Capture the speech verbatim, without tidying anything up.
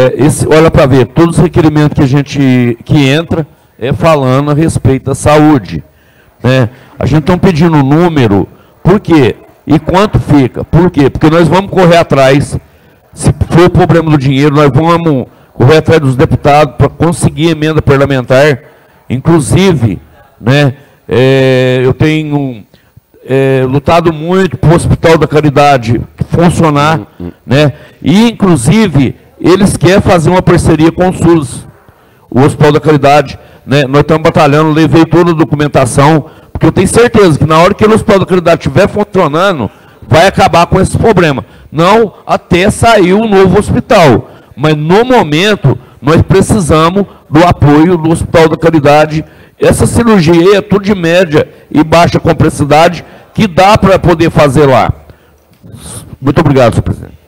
é, esse, olha para ver, todos os requerimentos que a gente que entra é falando a respeito da saúde, né? A gente está pedindo um número, por quê? E quanto fica? Por quê? Porque nós vamos correr atrás, se for o problema do dinheiro, nós vamos correr atrás dos deputados para conseguir emenda parlamentar, inclusive, né, é, eu tenho é, lutado muito para o Hospital da Caridade funcionar, uhum. né, e inclusive eles querem fazer uma parceria com o SUS, o Hospital da Caridade, né, nós estamos batalhando, levei toda a documentação, porque eu tenho certeza que na hora que o Hospital da Caridade estiver funcionando, vai acabar com esse problema. Não até sair um novo hospital. Mas no momento, nós precisamos do apoio do Hospital da Caridade. Essa cirurgia é tudo de média e baixa complexidade que dá para poder fazer lá. Muito obrigado, senhor presidente.